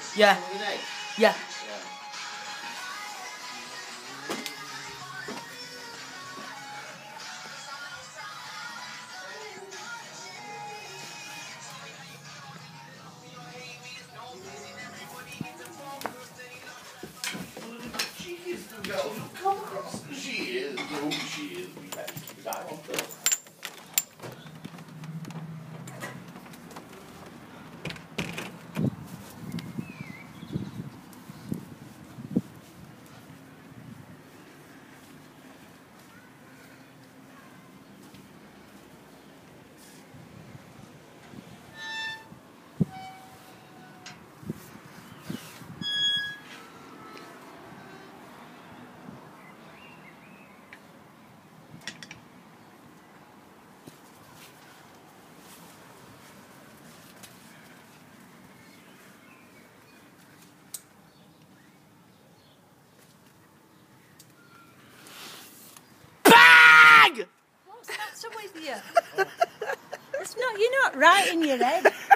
Yeah. With an egg? Yeah. Yeah. She is the girl who come across. She is who she is. We have to keep an eye on her. What's that with you? It's not. You're not right in your head.